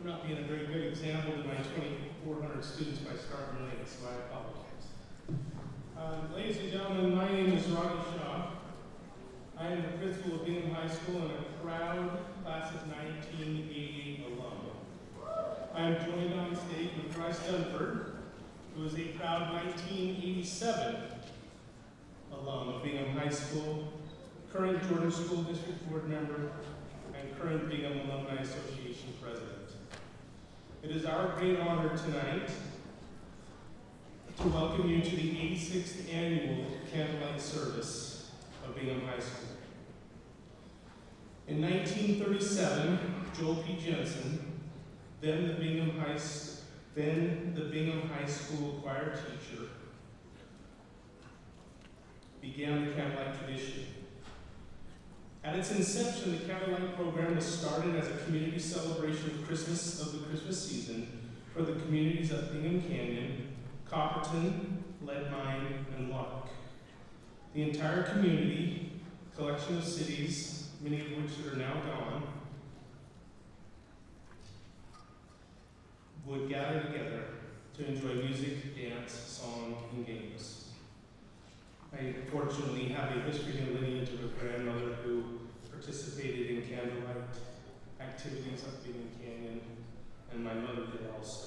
I'm not being a very good example to my 2,400 students by starting late, so I apologize. Ladies and gentlemen, my name is Rodney Shaw. I am the principal of Bingham High School and a proud class of 1988 alum. I am joined on stage with Bryce Dunford, who is a proud 1987 alum of Bingham High School, current Jordan School District Board member, and current Bingham Alumni Association president. It is our great honor tonight to welcome you to the 86th annual Candlelight Service of Bingham High School. In 1937, Joel P. Jensen, then the Bingham High School choir teacher, began the Candlelight tradition. At its inception, the Candlelight program was started as a community celebration of the Christmas season for the communities of Bingham Canyon, Copperton, Lead Mine, and Lark. The entire community, collection of cities, many of which are now gone, would gather together to enjoy music, dance, song, and games. I fortunately have a history and lineage of a grandmother who participated in candlelight activities up Bingham Canyon, and my mother did also.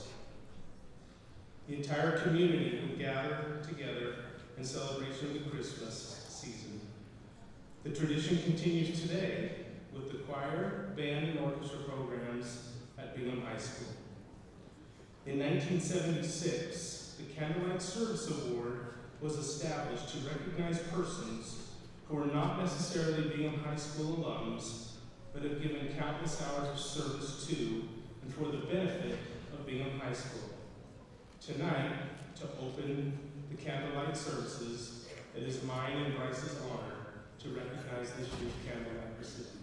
The entire community would gather together in celebration of the Christmas season. The tradition continues today with the choir, band, and orchestra programs at Bingham High School. In 1976, the Candlelight Service Award was established to recognize persons who are not necessarily Bingham High School alums, but have given countless hours of service to and for the benefit of Bingham High School. Tonight, to open the Candlelight services, it is mine and Bryce's honor to recognize this year's Candlelight recipient.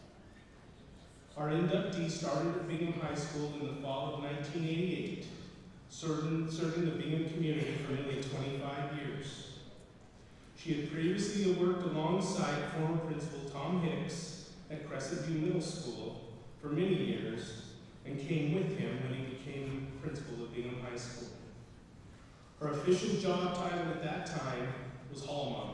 Our inductee started at Bingham High School in the fall of 1988, serving the Bingham community for nearly 25 years. She had previously worked alongside former principal Tom Hicks at Crescent View Middle School for many years and came with him when he became principal of Bingham High School. Her official job title at that time was hall monitor.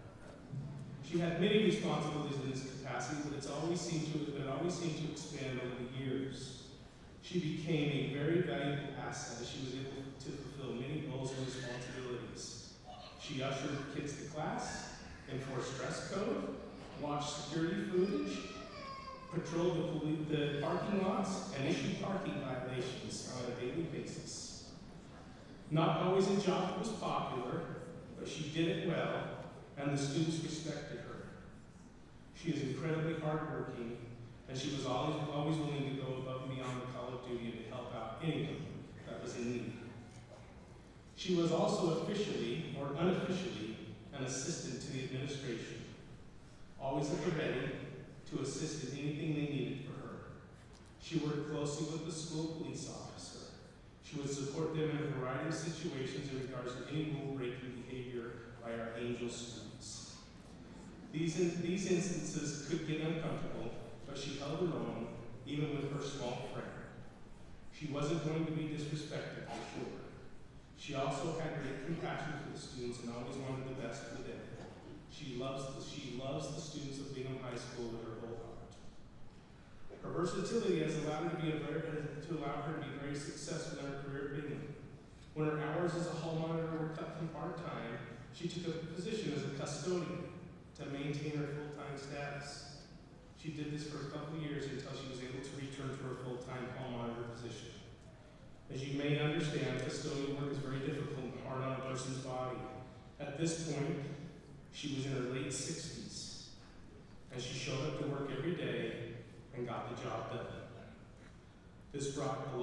She had many responsibilities in this capacity, but it always seemed to expand over the years. She became a very valuable asset as she was able to fulfill many roles and responsibilities. She ushered kids to class, enforced dress code, watched security footage, patrolled the parking lots, and issued parking violations on a daily basis. Not always a job that was popular, but she did it well, and the students respected her. She is incredibly hardworking, and she was always willing to go above and beyond the call of duty to help out anyone that was in need. She was also officially or unofficially an assistant to the administration, always at the ready to assist in anything they needed for her. She worked closely with the school police officer. She would support them in a variety of situations in regards to any rule-breaking behavior by our angel students. These instances could get uncomfortable, but she held her own, even with her small friend. She wasn't going to be disrespected, for sure. She also had great compassion for the students and always wanted the best for them. She loves the students of Bingham High School with her whole heart. Her versatility has allowed her to be very successful in her career at Bingham. When her hours as a hall monitor were cut from part-time, she took a position as a custodian to maintain her full-time status. She did this for a couple of years until she was able to return to her full-time hall monitor position. As you may understand, custodial work is very difficult and hard on a person's body. At this point, she was in her late 60s, and she showed up to work every day and got the job done. This brought her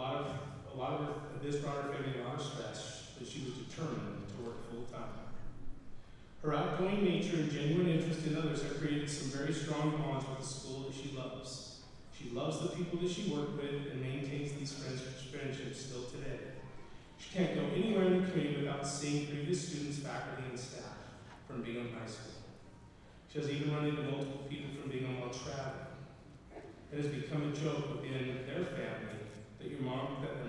family a lot of stress, but she was determined to work full-time. Her outgoing nature and genuine interest in others have created some very strong bonds with the school that she loves. She loves the people that she worked with and maintains these friendships still today. She can't go anywhere in the community without seeing previous students, faculty, and staff from Bingham High School. She has even run into multiple people from Bingham while traveling. It has become a joke within their family that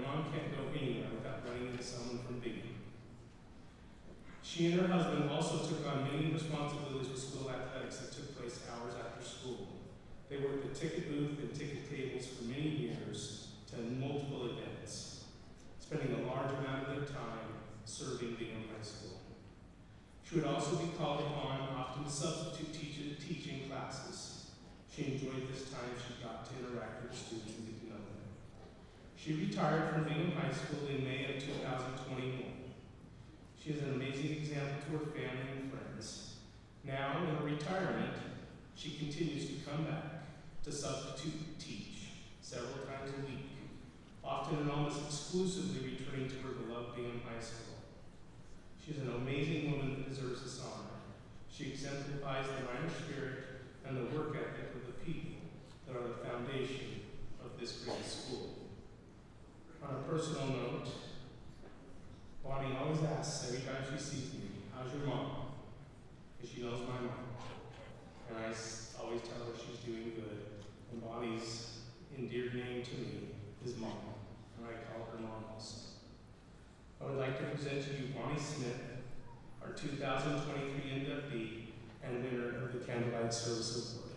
mom can't go anywhere without running into someone from Bingham. She and her husband also took on many responsibilities with school athletics that took place hours after school. They worked the ticket booth and ticket tables for many years to multiple events, spending a large amount of their time serving Bingham High School. She would also be called upon often to substitute teaching classes. She enjoyed this time she got to interact with students and get to know them. She retired from Bingham High School in May of 2021. She is an amazing example to her family and friends. Now, in her retirement, she continues to come back to substitute teach several times a week, often and almost exclusively returning to her beloved Bingham High School. She is an amazing woman that deserves this honor. She exemplifies the Miner spirit and the work ethic of the people that are the foundation of this great school. On a personal note, Bonnie always asks every time she sees me, "How's your mom?" Because she knows my mom. And I always tell her she's doing good. And Bonnie's endeared name to me is Mom. And I call her Mom also. I would like to present to you Bonnie Smith, our 2023 inductee and winner of the Candlelight Service Award.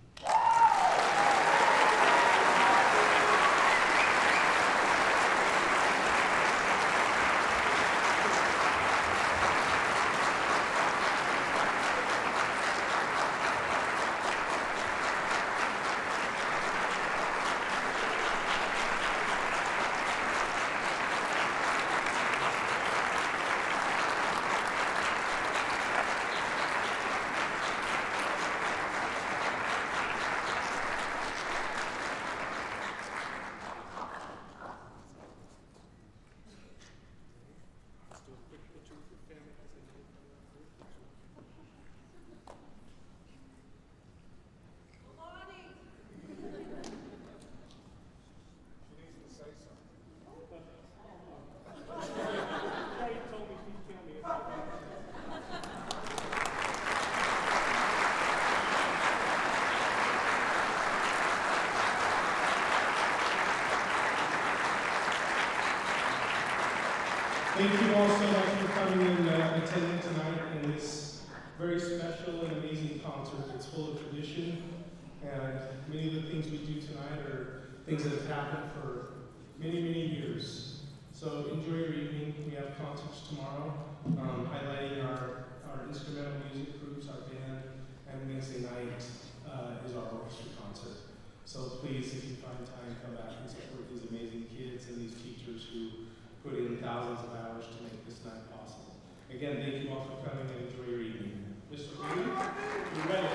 Thank you all so much for coming and attending tonight in this very special and amazing concert. It's full of tradition, and many of the things we do tonight are things that have happened for many, many years. So enjoy your evening. We have concerts tomorrow, highlighting our instrumental music groups, our band, and Wednesday night is our orchestra concert. So please, if you find time, come back and support these amazing kids and these teachers who put in thousands of hours to make this night possible. Again, thank you all for coming and enjoy your evening. Mr. Lee, you ready?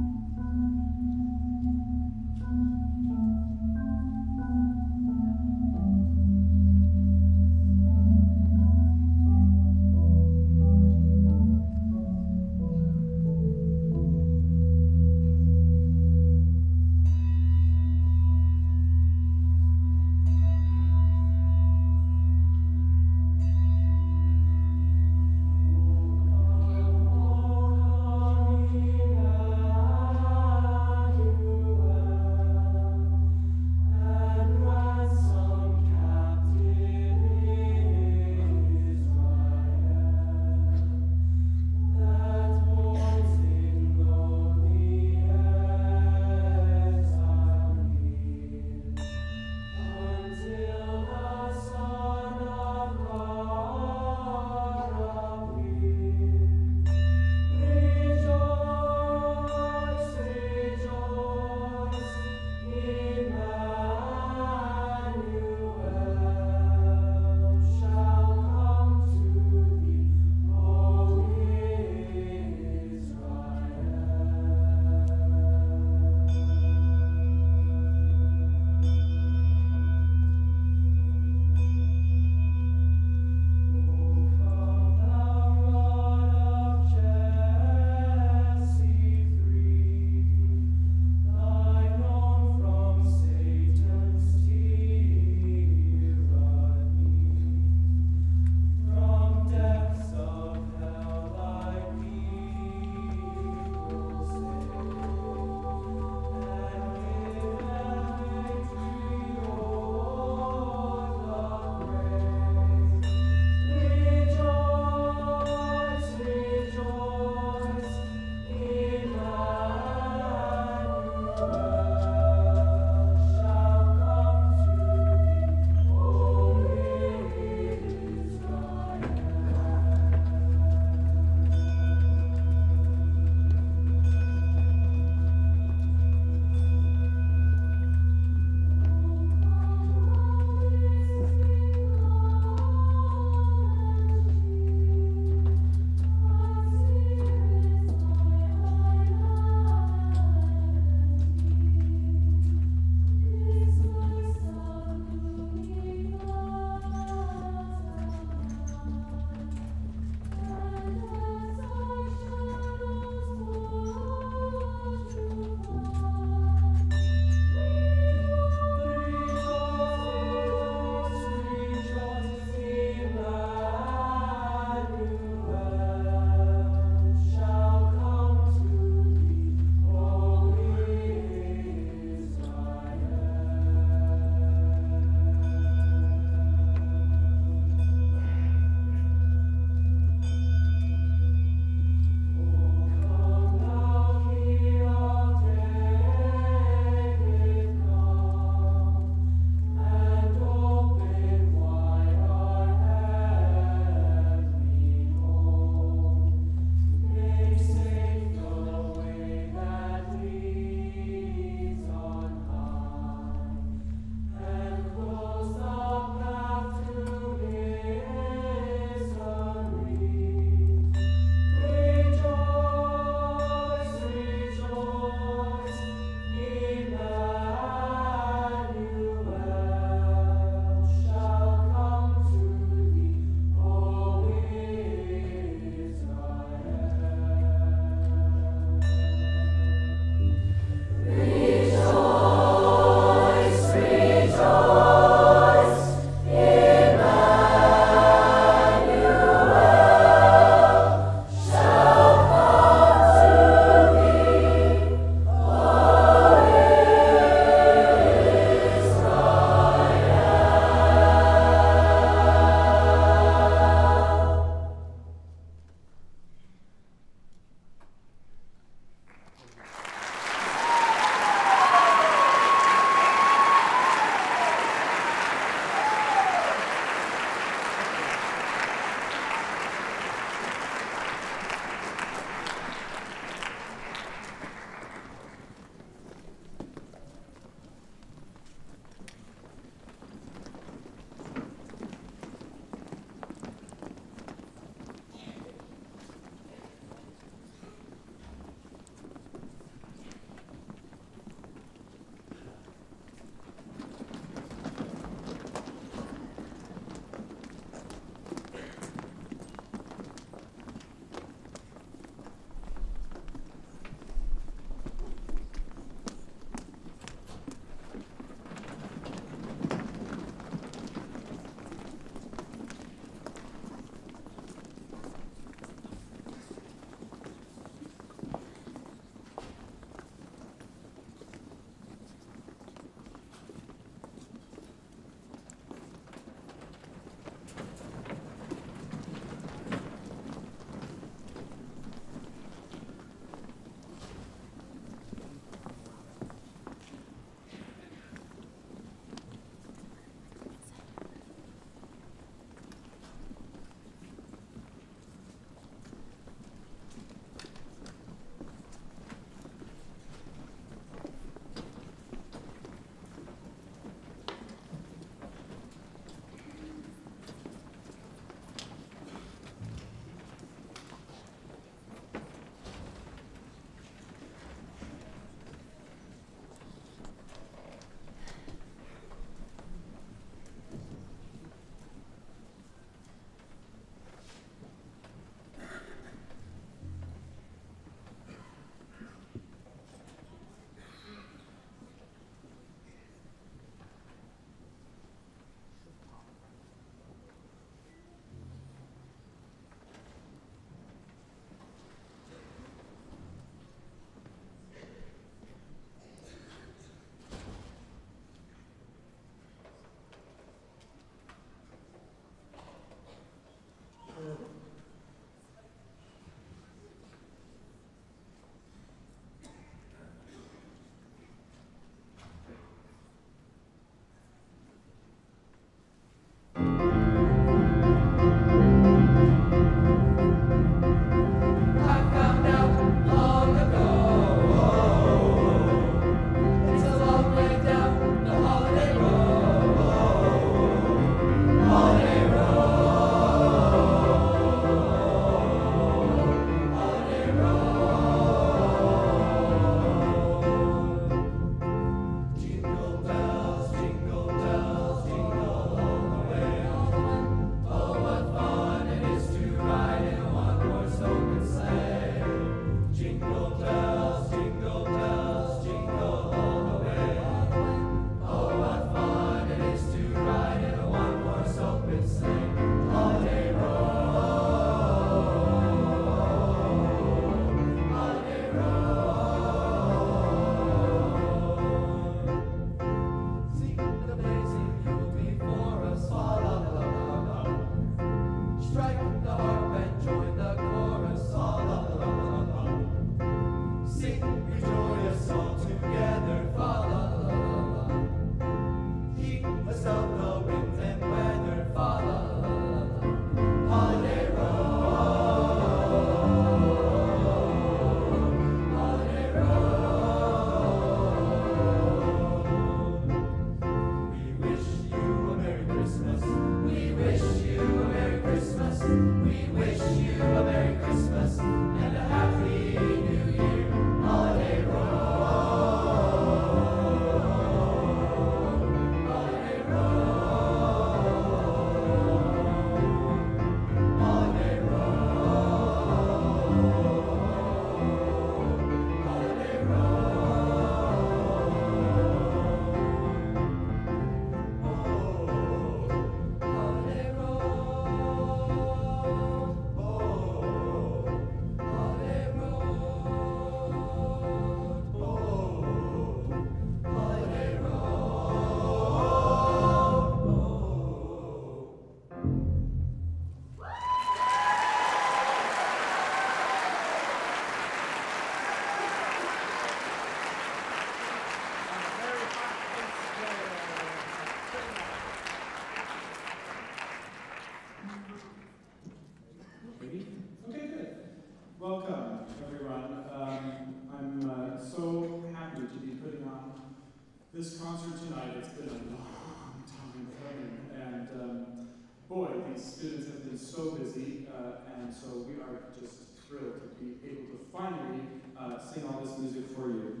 This concert tonight, it's been a long time coming, and boy, these students have been so busy, and so we are just thrilled to be able to finally sing all this music for you.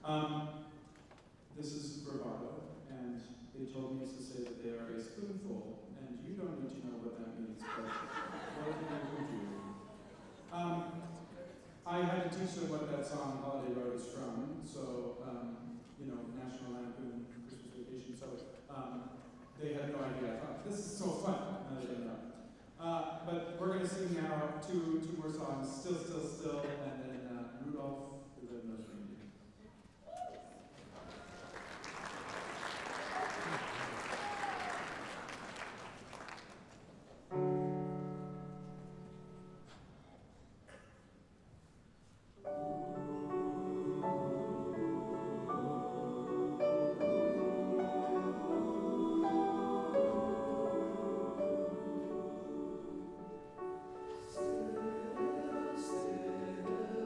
This is bravado, and they told me to say that they are a spoonful, and you don't need to know what that means, but what can I do? I had to teach them what that song Holiday Road is from, so you know, National Lampoon, Christmas Vacation, so they had no idea. I thought, this is so fun, now they know. But we're going to sing now two more songs, Still, Still, Still, and then Rudolph the Red-Nosed Reindeer. Still, still.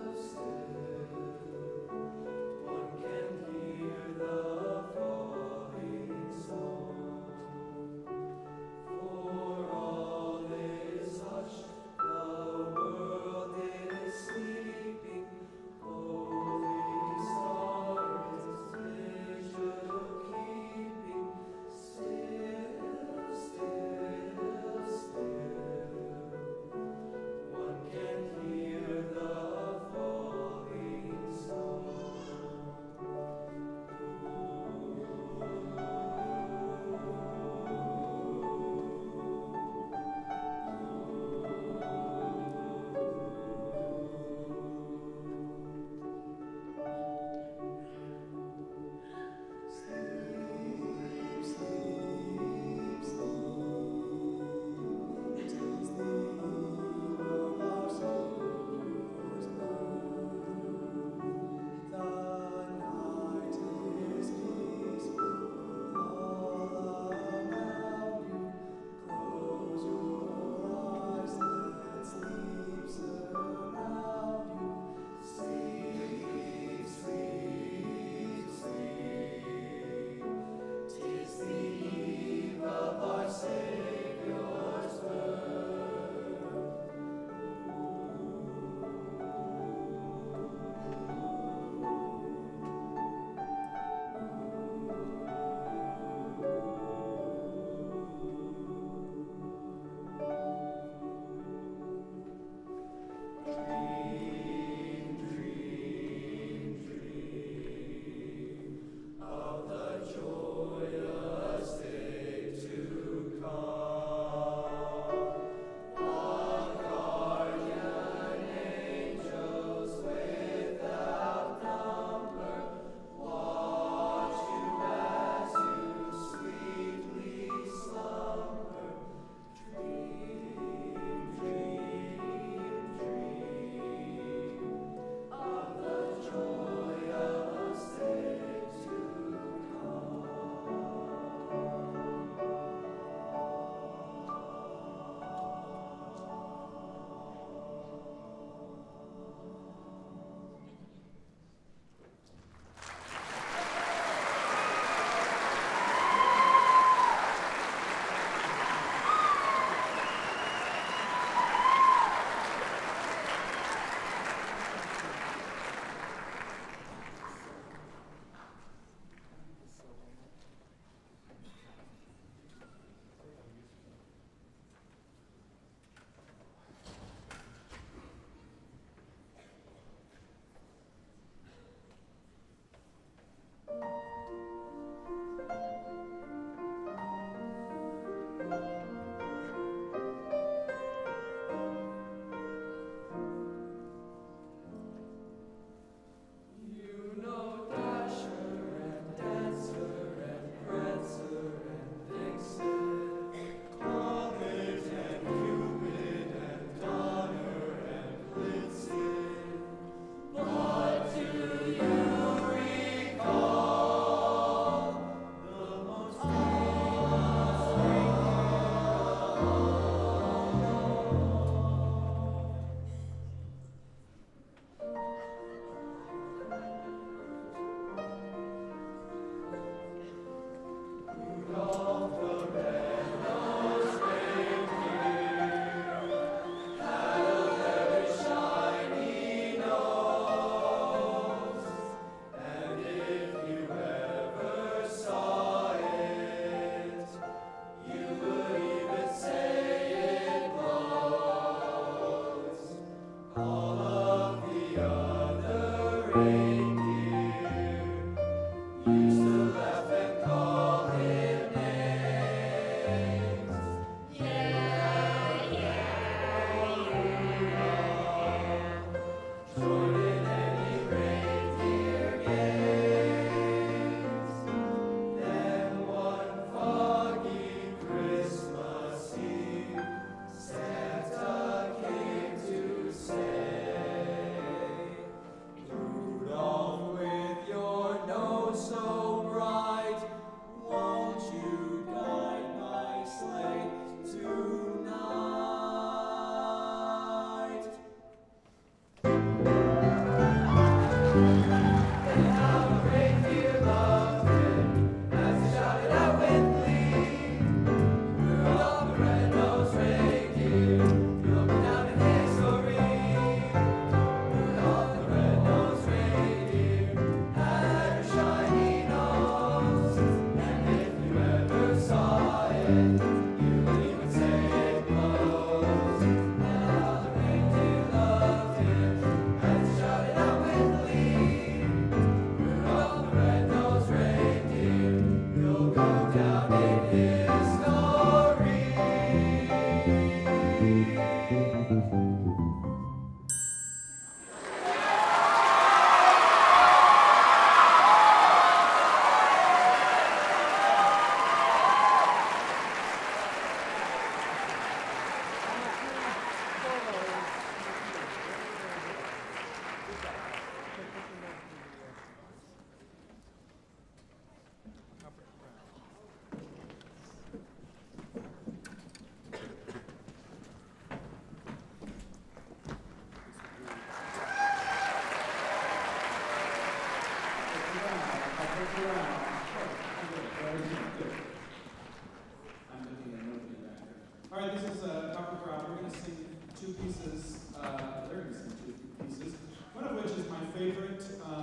All right, this is Copper Crop. We're going to sing two pieces. They're going to sing two pieces. One of which is my favorite.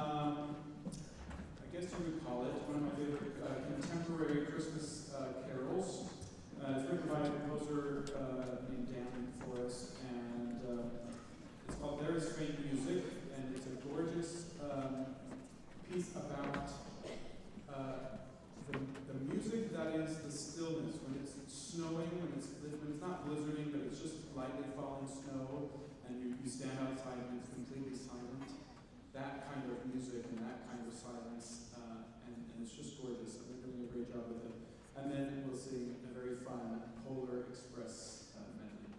I guess you would call it one of my favorite contemporary Christmas carols. It's written by a composer named Dan Forrest, and it's called "There Is Faint Music," and it's a gorgeous piece about the music that is the stillness when it's snowing, when it's not blizzarding, but it's just lightly falling snow, and you stand outside and it's completely silent. That kind of music and that kind of silence, and it's just gorgeous. They're doing a great job with it. And then we'll sing a very fun Polar Express medley.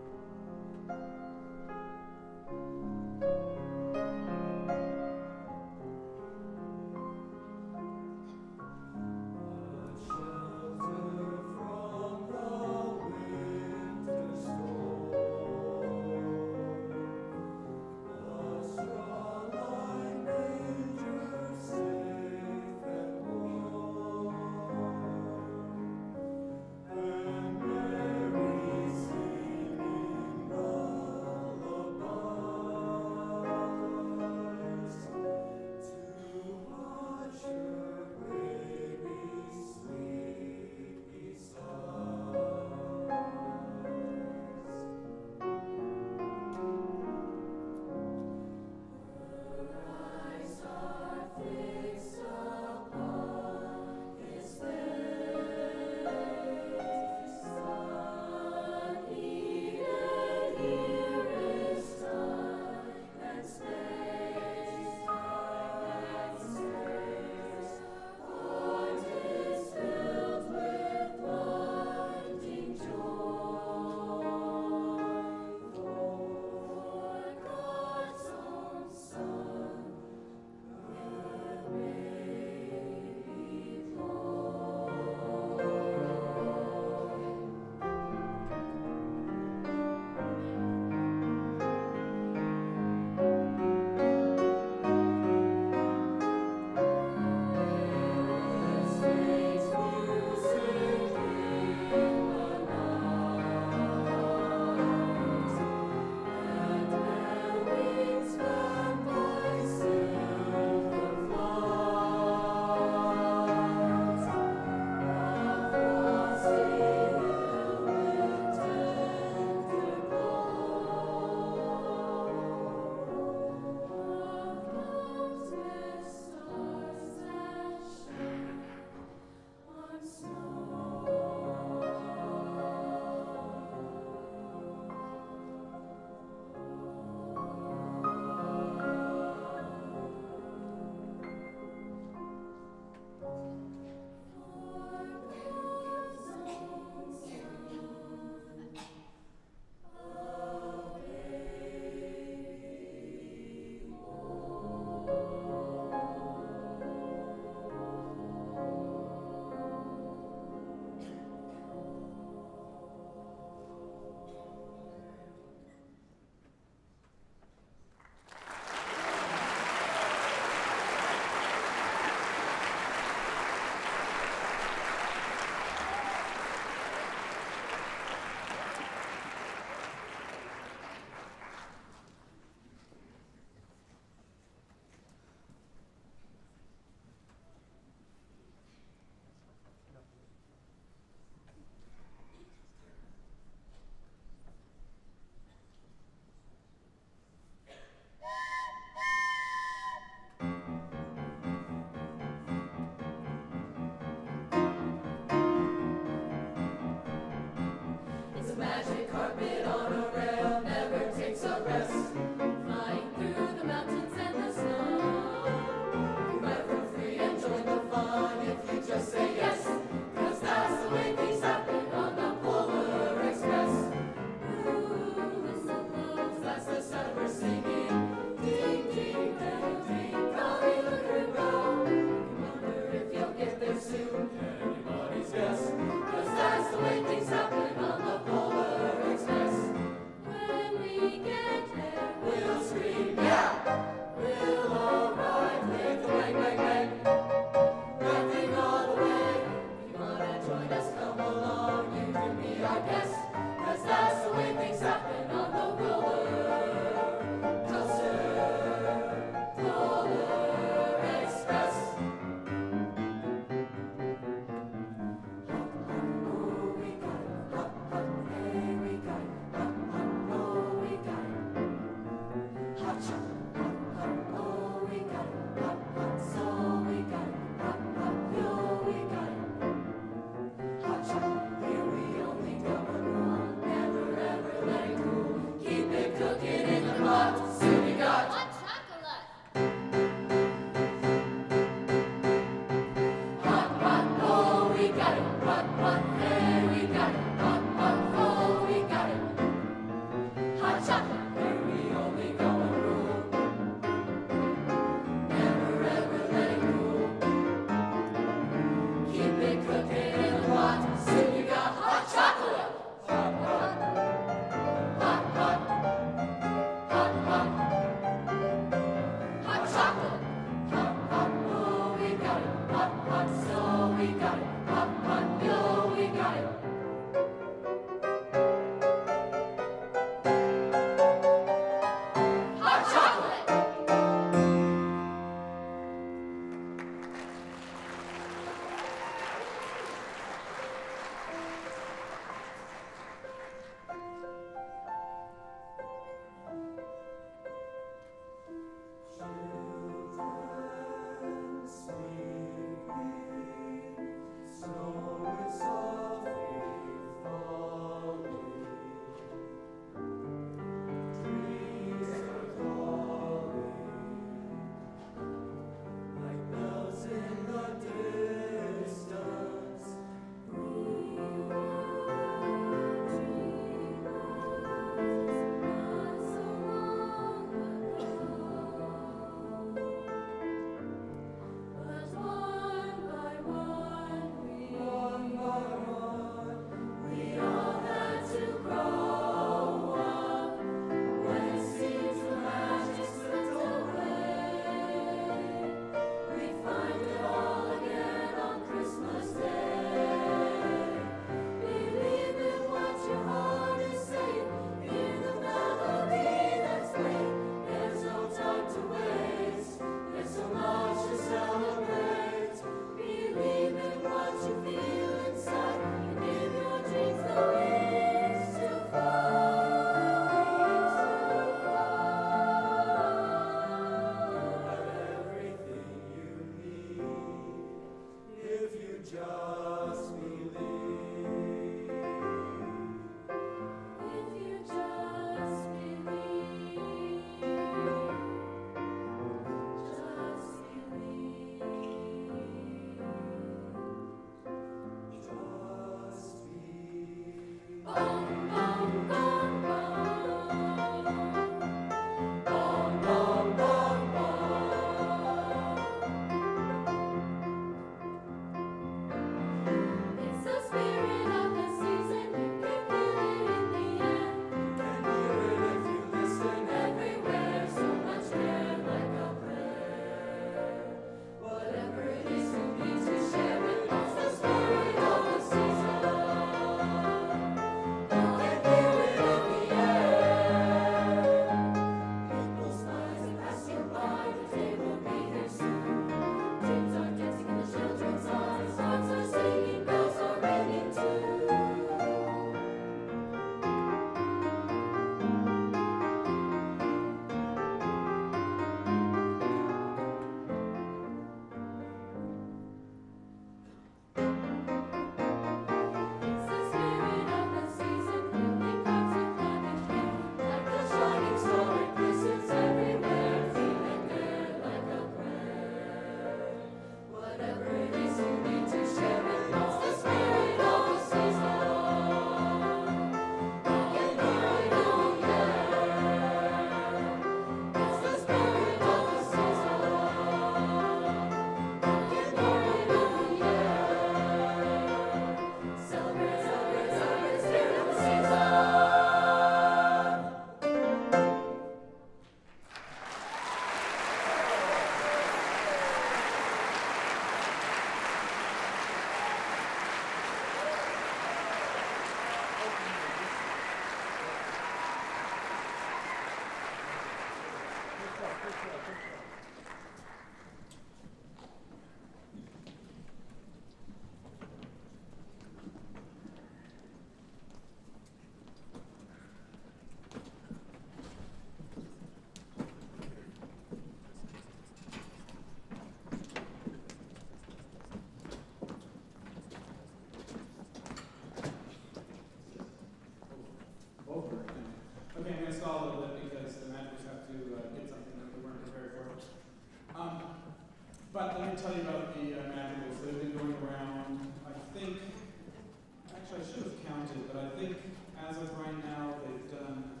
But let me tell you about the madrigals. They've been going around, I think, actually I should have counted, but I think as of right now they've done,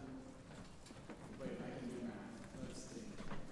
wait, I can do math. Let's see.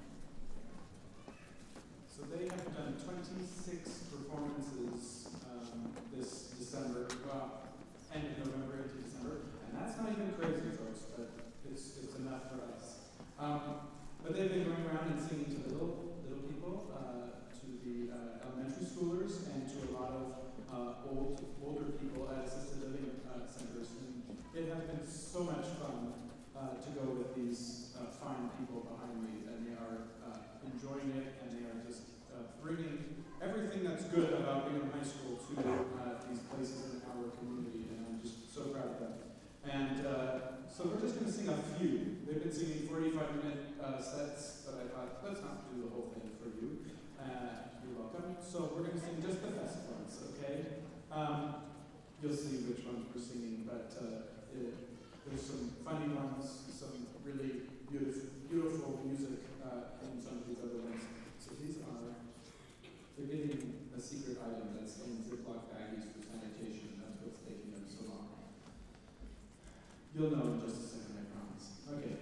So they have done 26 performances this December, well, end of November into December, and that's not even crazy, folks, but it's enough for us. But they've been going around and singing to the little people, to the elementary schoolers, and to a lot of older people at assisted living centers. And it has been so much fun to go with these fine people behind me, and they are enjoying it, and they are just bringing everything that's good about being in high school to these places in our community, and I'm just so proud of them. And so we're just going to sing a few. They've been singing 45-minute sets, but I thought, let's not do the whole thing for you. You're welcome. So we're going to sing just the best ones, okay? You'll see which ones we're singing, but there's some funny ones, some really beautiful music in some of these other ones. So these are, they're getting a secret item that's in Ziploc baggies for sanitation. That's what's taking them so long. You'll know in just a second, I promise. Okay.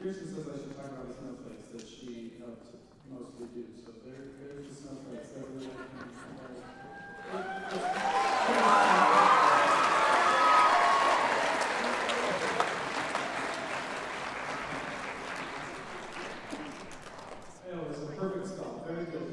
Kirsten says I should talk about the snowflakes that she helped mostly do. So there's the snowflakes that really it was a perfect stop. Very good.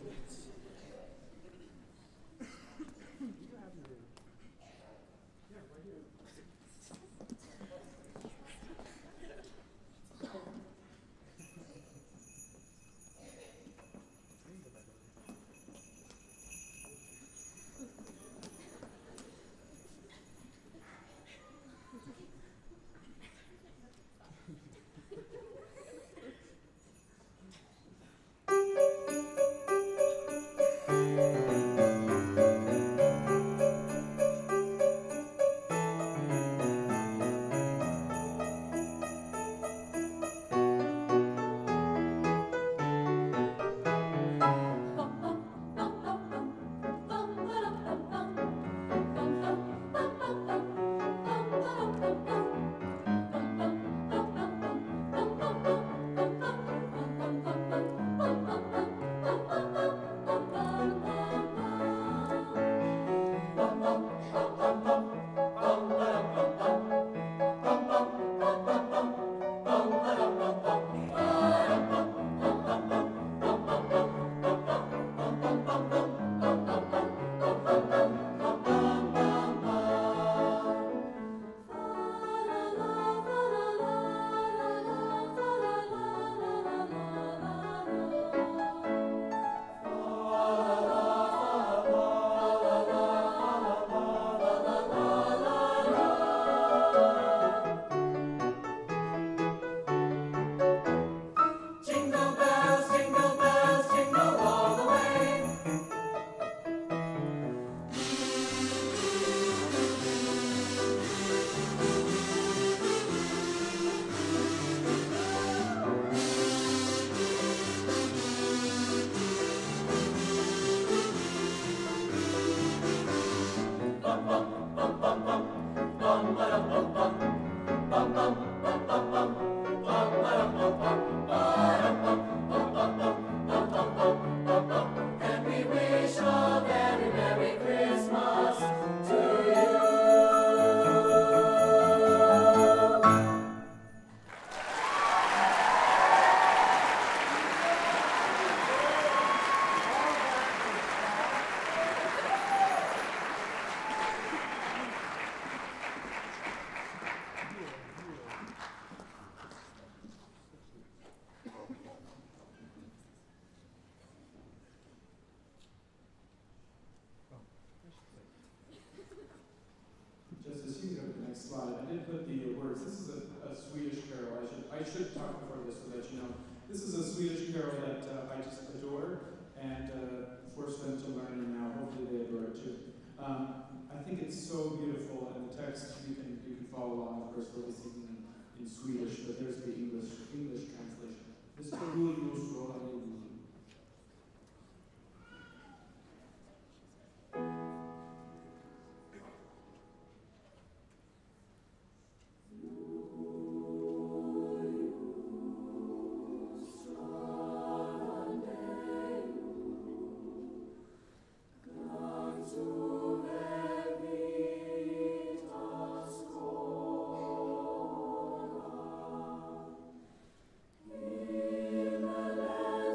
Slide. I did put the words. This is a Swedish carol. I should talk before this so that you know. This is a Swedish carol that I just adore and force them to learn, and now hopefully they adore it too. I think it's so beautiful, and the text you can follow along. Of course, we'll be singing in Swedish, but there's the English translation. This is In the land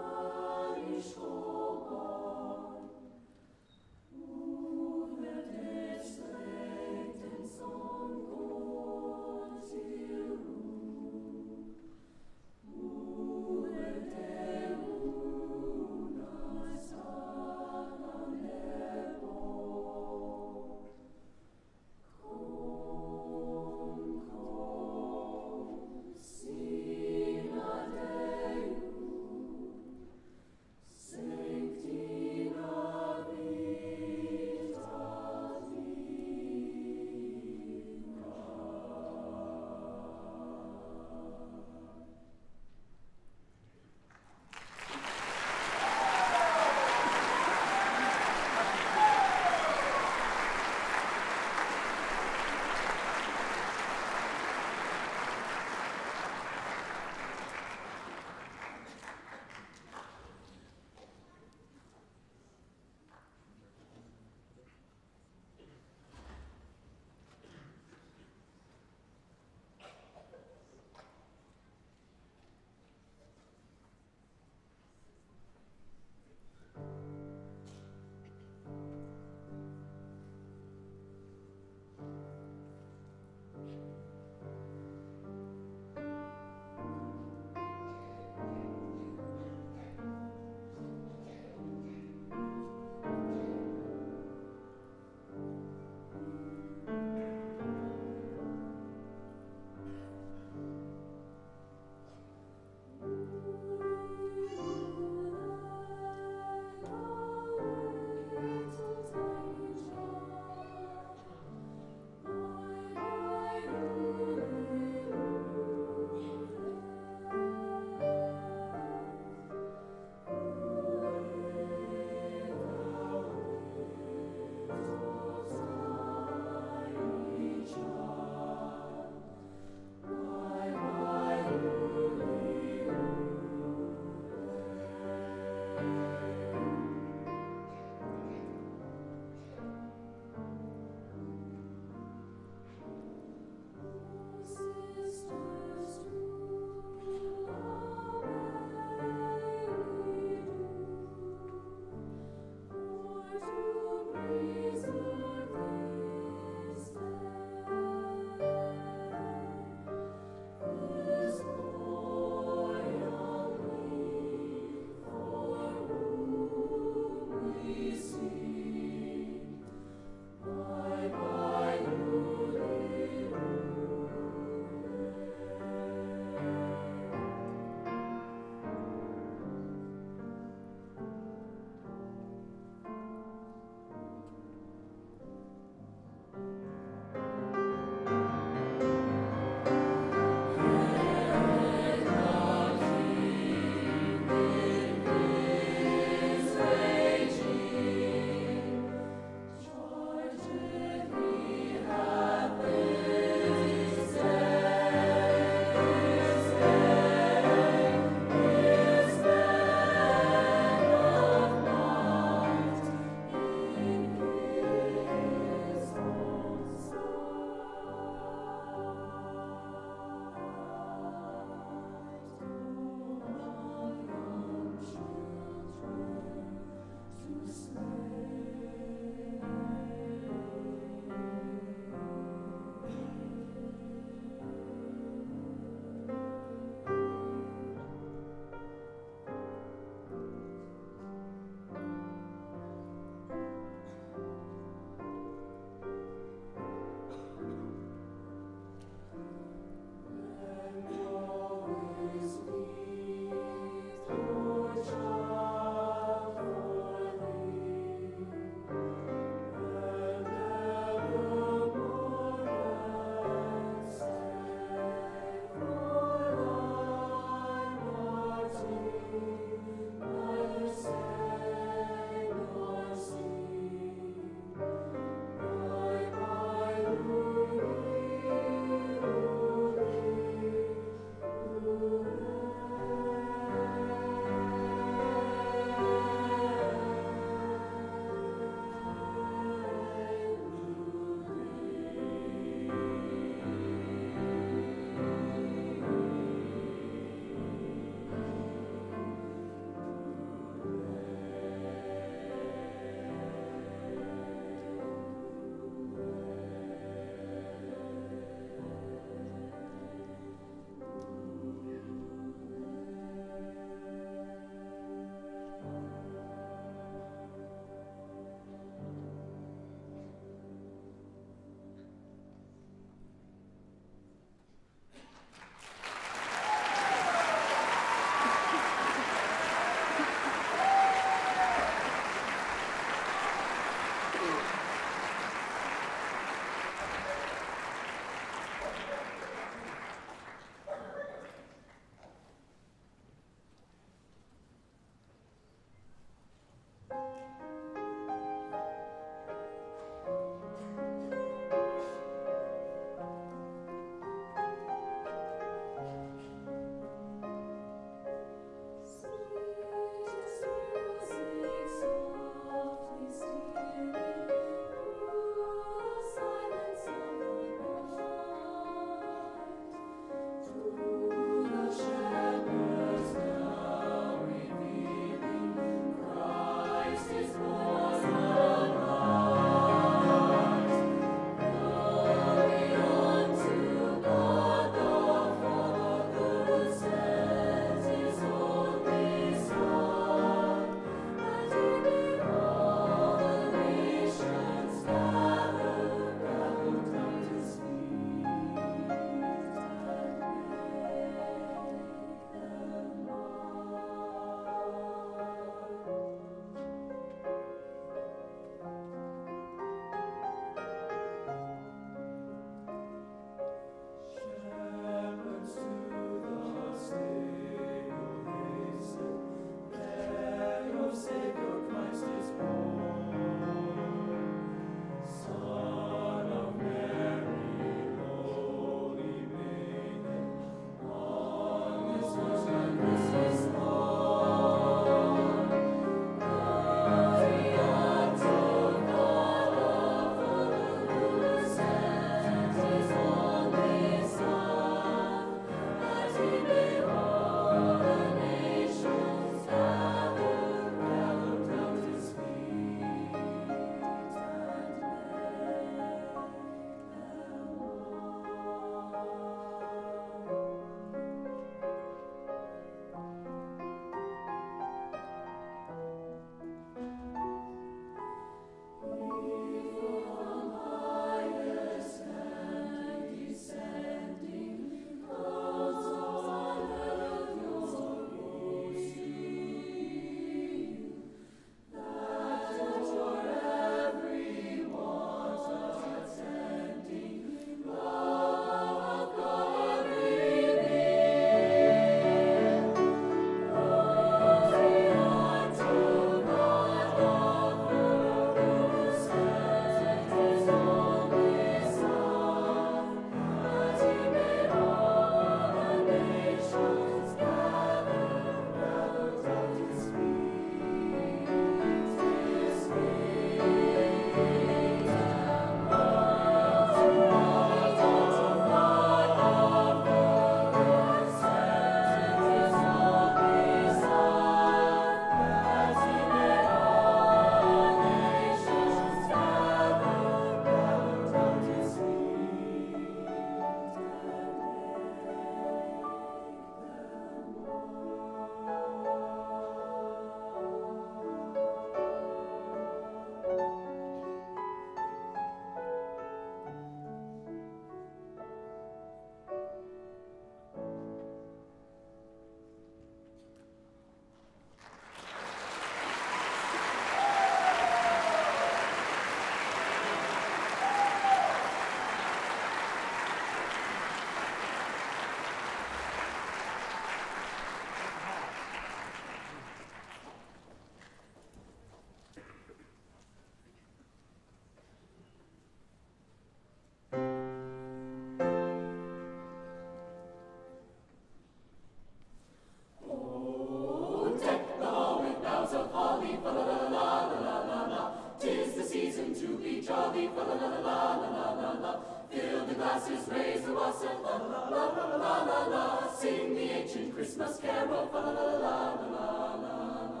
beat, fa la la la la la la la. Fill the glasses, raise the wassail, fa la la la la la la la. Sing the ancient Christmas carol, fa la la la la la la la.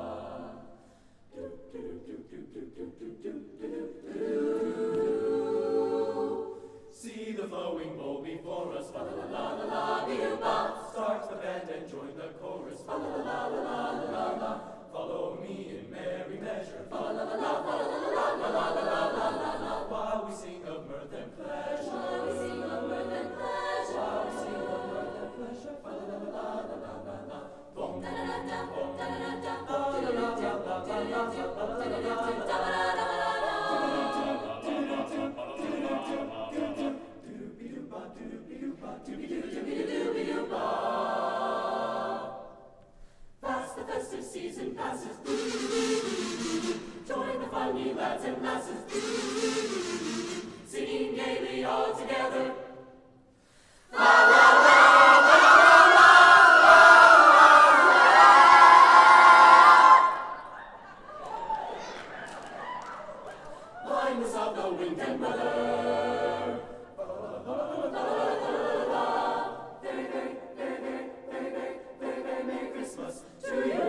See the flowing bowl before us, fa la la la la la. Start the band and join the chorus, fa la la la la la la la. Follow me in merry measure, fa la la la la la la la la la la. While we sing of mirth and pleasure, while we sing of mirth and pleasure, while we sing of mirth and pleasure, fa la la la la la la la. Bom da da da bom da da da bom da da da bom da da da bom da da da da da. Fast the festive season passes. Join the funny lads and lasses, singing gaily all together. Blindness of the wind and weather. Very, very, very, very, very, very, very, very Merry Christmas to you.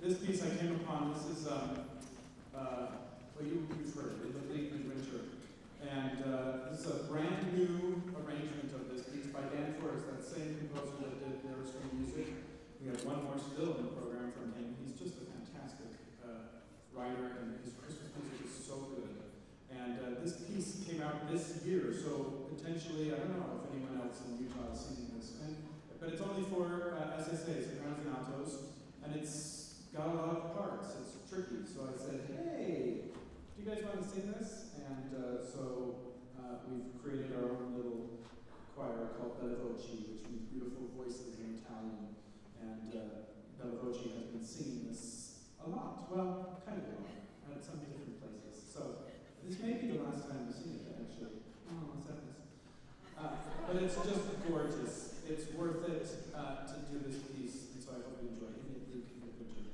This piece I came upon, this is, well, you've heard it, In the Bleak Winter. And this is a brand new arrangement of this piece by Dan Forrest, that same composer that did the Airstream music. We have one more still in the program from him. He's just a fantastic writer, and his Christmas music is so good. And this piece came out this year, so potentially, I don't know if anyone else in Utah is singing this. But it's only for, as I say, sopranos and altos, and it's got a lot of parts. It's tricky. So I said, hey, do you guys want to sing this? And so we've created our own little choir called Belle Voci, which means beautiful voices in Italian. And Belle Voci has been singing this a lot. Well, kind of a lot, at some different places. So this may be the last time we sing it, actually. Oh, sadness. But it's just gorgeous. It's worth it to do this piece, and so I hope you enjoy it. In the Bleak Winter.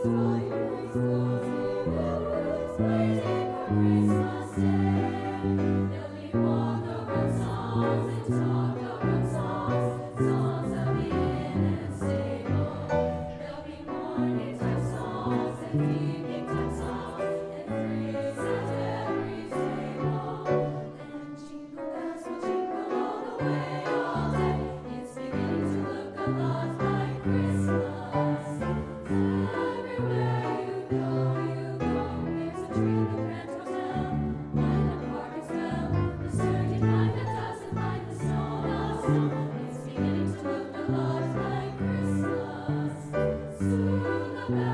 It's beginning to look a lot like Christmas. Soon the bells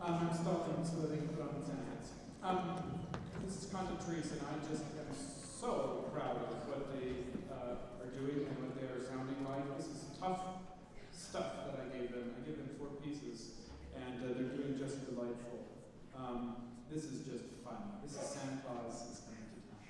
I'm stalling so that they can put on Santa hats. This is Content Trees, and I just am so proud of what they are doing and what they are sounding like. This is tough stuff that I gave them. I gave them 4 pieces, and they're doing just delightful. This is just fun. This is Santa Claus is coming to town.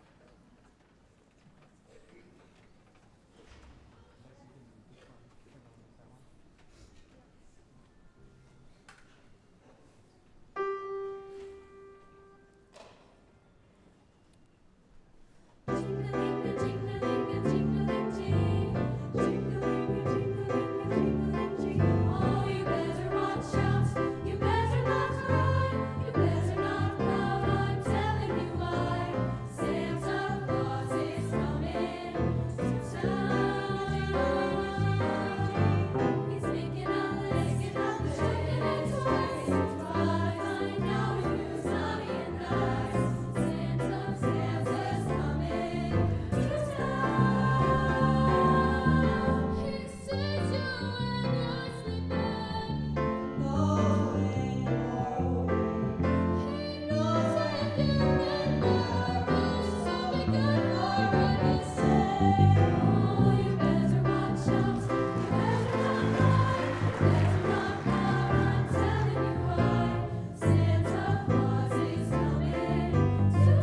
Oh, you better watch out, you better not cry, you better not pout, I'm telling you why. Santa Claus is coming to town. He's making a list of children and toys, but I know who's naughty and nice. Santa's coming to town. He sees you when you're sleeping, knows when you're awake. He knows if you've been nervous, so be good for goodness sake. Oh, you better watch out, you better not cry, you better not pout, I'm telling you why. Santa Claus is coming to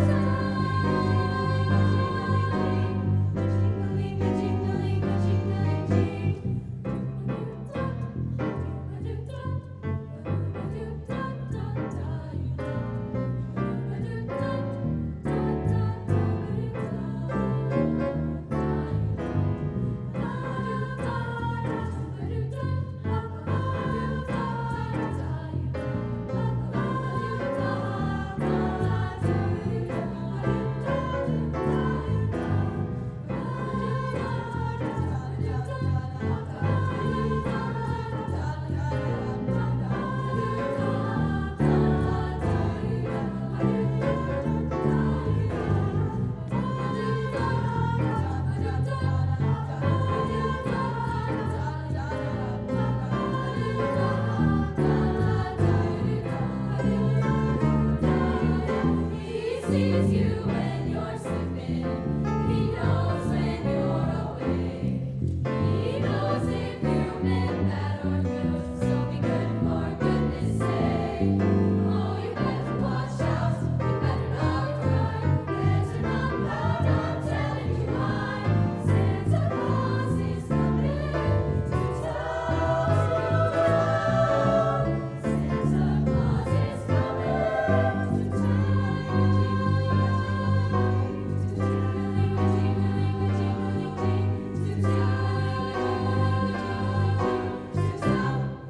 He sees you when you're sleeping, he knows when you're awake. He knows if you've been bad or good, so be good for goodness sake. Oh, you better watch out, you better not cry, you better not pout, I'm telling you why. Santa Claus is coming to town. Santa Claus is coming to town.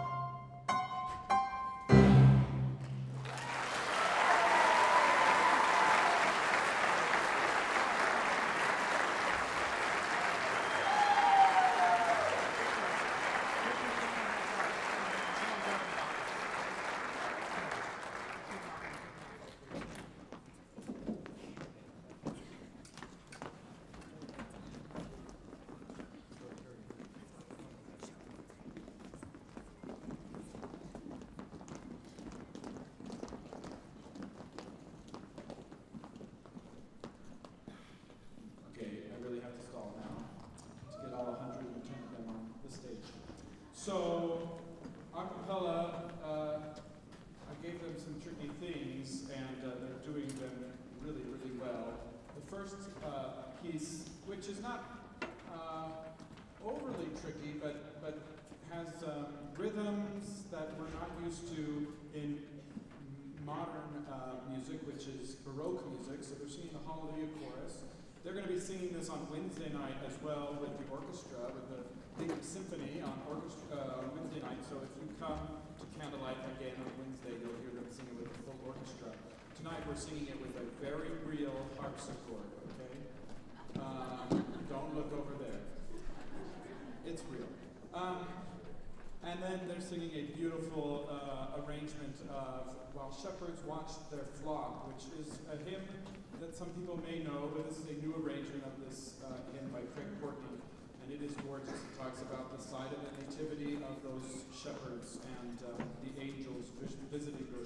Okay, I really have to stall now to get all 110 of them on the stage. So, acapella, I gave them some tricky things, and they're doing them really, really well. The first piece, which is not overly tricky, but has rhythms that we're not used to in modern music, which is Baroque music. So they're singing the Hallelujah chorus. They're going to be singing this on Wednesday night as well with the orchestra, with the big symphony on Wednesday night. So if you come to Candlelight again on Wednesday, you'll hear them singing with the full orchestra. Tonight we're singing it with a very real harpsichord, okay? Don't look over there. It's real. And then they're singing a beautiful arrangement of While Shepherds Watch Their Flock, which is a hymn that some people may know, but this is a new arrangement of this hymn by Craig Courtney. And it is gorgeous. It talks about the side of the nativity of those shepherds and the angels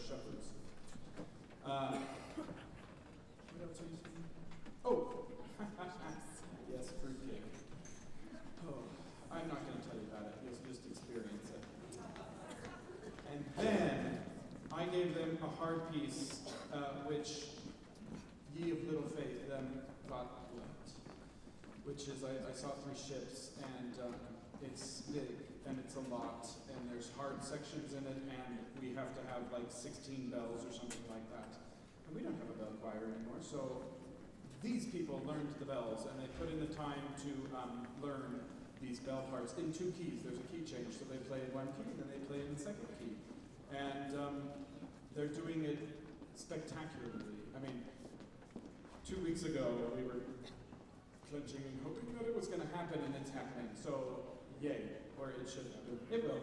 shepherds. What else are you saying? Oh, yes, fruitcake. Oh, I'm not going to tell you about it. You'll just experience it. And then I gave them a hard piece, which ye of little faith then thought left, which is I saw 3 ships, and it's big, and it's a lot, and there's hard sections in it, and we have to have like 16 bells or something like that. And we don't have a bell choir anymore, so these people learned the bells, and they put in the time to learn these bell parts in 2 keys. There's a key change, so they play in 1 key, then they play in the 2nd key. And they're doing it spectacularly. I mean, 2 weeks ago, we were clenching and hoping that it was going to happen, and it's happening. So, yay, or it should happen. It will.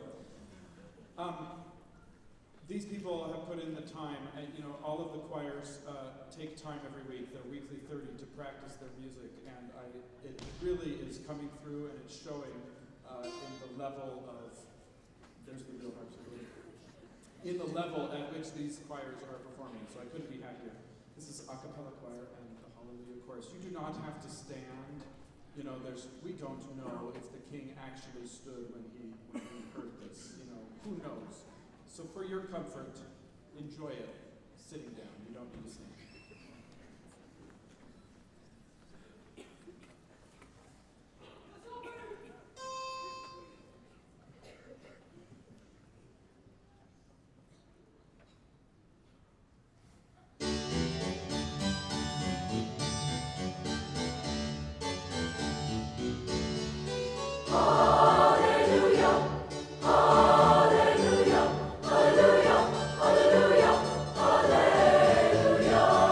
These people have put in the time, and all of the choirs take time every week, their weekly 30, to practice their music, and it really is coming through, and it's showing in the level of, there's the real harpsichord, in the level at which these choirs are performing, so I couldn't be happier. This is a cappella choir and the Hallelujah chorus. You do not have to stand. We don't know if the king actually stood when he heard this. Who knows? So for your comfort, enjoy it sitting down. You don't need to stand. Hallelujah, hallelujah, hallelujah, hallelujah.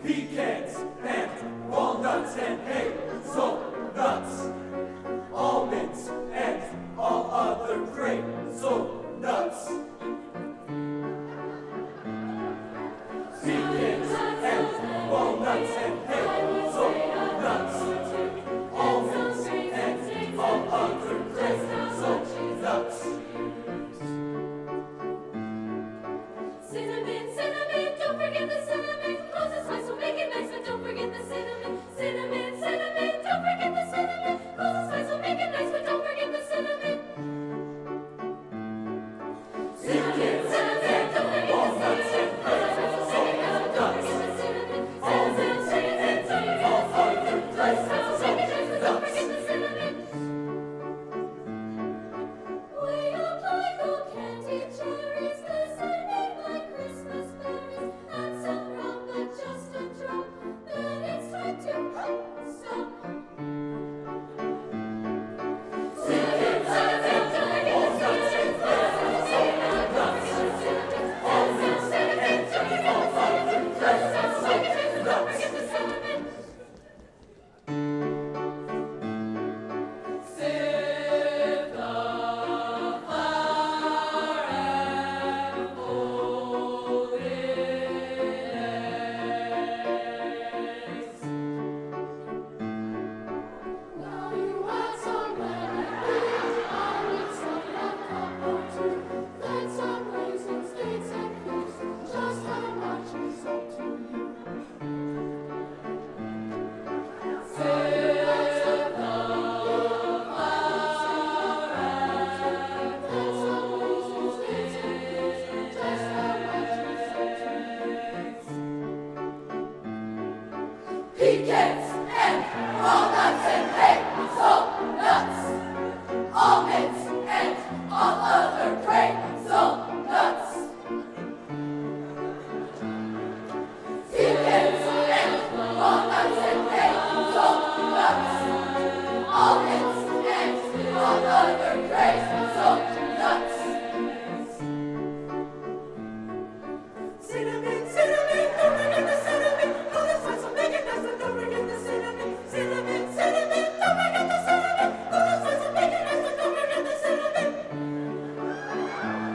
pecans and walnuts and hazelnuts, almonds and all other hazelnuts. Pecans and walnuts and hazelnuts, almonds and all other hazelnuts. Cinnamon, cinnamon, don't forget the cinnamon. Close the spice, will make it nice, but don't forget the cinnamon. Cinnamon, cinnamon, don't forget the cinnamon. Close the spice, will make it nice, but don't forget the cinnamon. Cinnamon, cinnamon, don't forget the cinnamon. Close the spice, will make it nice, but don't forget the cinnamon. Cinnamon, cinnamon, don't forget the cinnamon. Close the spice, will make it nice, but don't forget the cinnamon. Way up like old candied cherries, glistening like Christmas berries, and some rum, but just a drop. Then it's time to stop. Cinnamon, cinnamon, don't forget the cinnamon. Cinnamon, don't forget the cinnamon. Cinnamon, cinnamon, don't forget the cinnamon. Don't forget the cinnamon. Sip the flour and folded eggs. Now you add some lemon, I'll mix up a cup or two. Then some raisins, dates, and figs. Just how much is up to you? Sip the flour and then some raisins, dates, and figs. Just how much is up to you? Pecans and walnuts and hazelnuts, almonds and all other hazelnuts. Pecans and walnuts and hazelnuts, almonds and all other hazelnuts. Cinnamon, cinnamon, don't forget the cinnamon. Close the spice, will make it nice, but don't forget the cinnamon. Cinnamon, cinnamon, don't forget the cinnamon. Close the spice, will make it nice, but don't forget the cinnamon.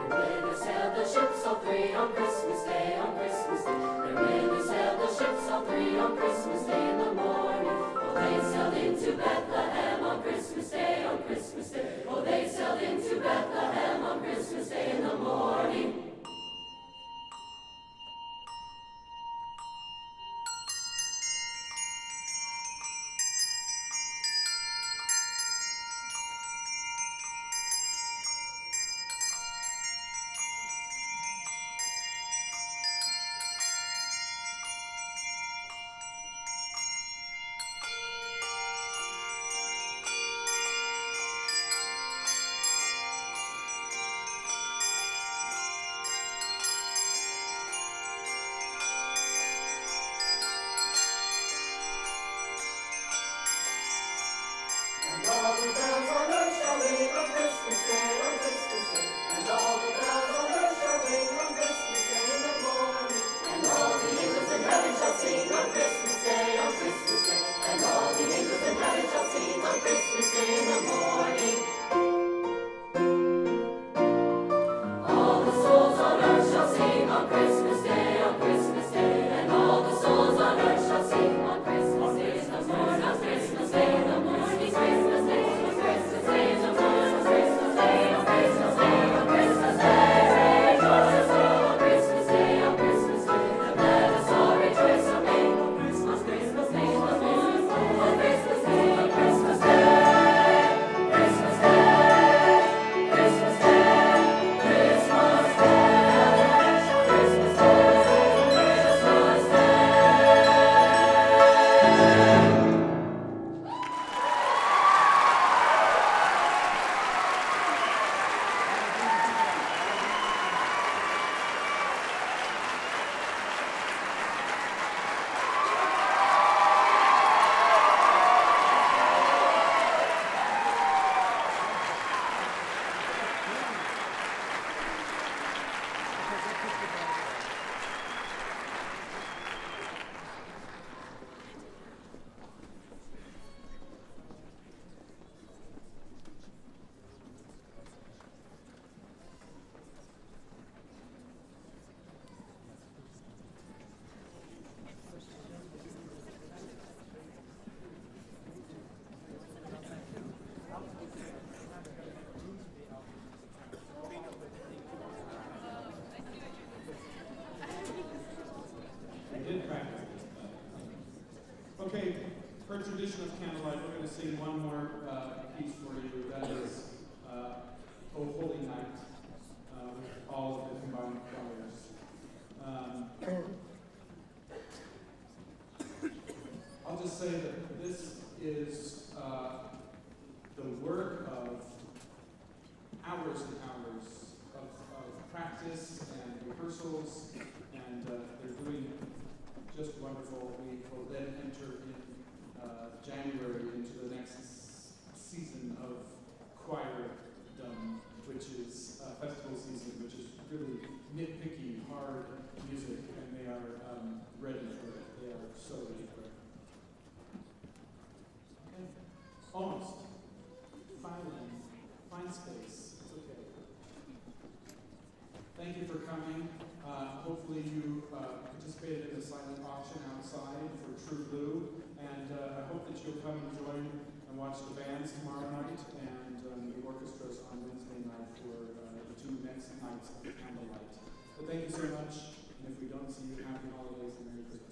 And when they sailed the ships all three on Christmas Day, on Christmas Day. And when they sailed the ships all three on Christmas Day in the morning, oh, they sailed into Bethlehem on Christmas Day, on Christmas Day. Oh, they sailed into Bethlehem on Christmas Day in the morning. And all the bells on earth shall ring on Christmas Day, on Christmas Day. And all the bells on earth shall ring on Christmas Day in the morning. And all the angels in heaven shall sing on Christmas Day, on Christmas Day. And all the angels in heaven shall sing on Christmas Day in the morning. All the souls on earth shall sing on Christmas Day, on Christmas Day. And all the souls on earth shall sing on Christmas Day in the morning, on Christmas Day in the morning. Christmas Day, on Christmas Day, on Christmas Day, on Christmas Day, on Christmas Day, rejoice, on Christmas Day, on Christmas Day, and let us all rejoice amain. On Christmas Day, in the morning, on Christmas Day, on Christmas Day, Christmas Day, Christmas Day, Christmas Day, Christmas Day, Christmas Day. Okay, per tradition of Candlelight, we're going to sing one more piece for you. That is O Holy Night, with all of the combined choirs. I'll just say that this is the work of hours and hours of practice and rehearsals, and they're doing just wonderful. We will then enter in January into the next season of choirdom, which is festival season, which is really nitpicky, hard music, and they are ready for it. They are so ready for it. Okay. Almost. Finally. Find space. It's okay. Thank you for coming. Hopefully you participated in the silent auction outside for True Blue, and I hope that you'll come and join and watch the bands tomorrow night and the orchestras on Wednesday night for the 2 next nights of Candlelight. But thank you so much, and if we don't see you, happy holidays and Merry Christmas.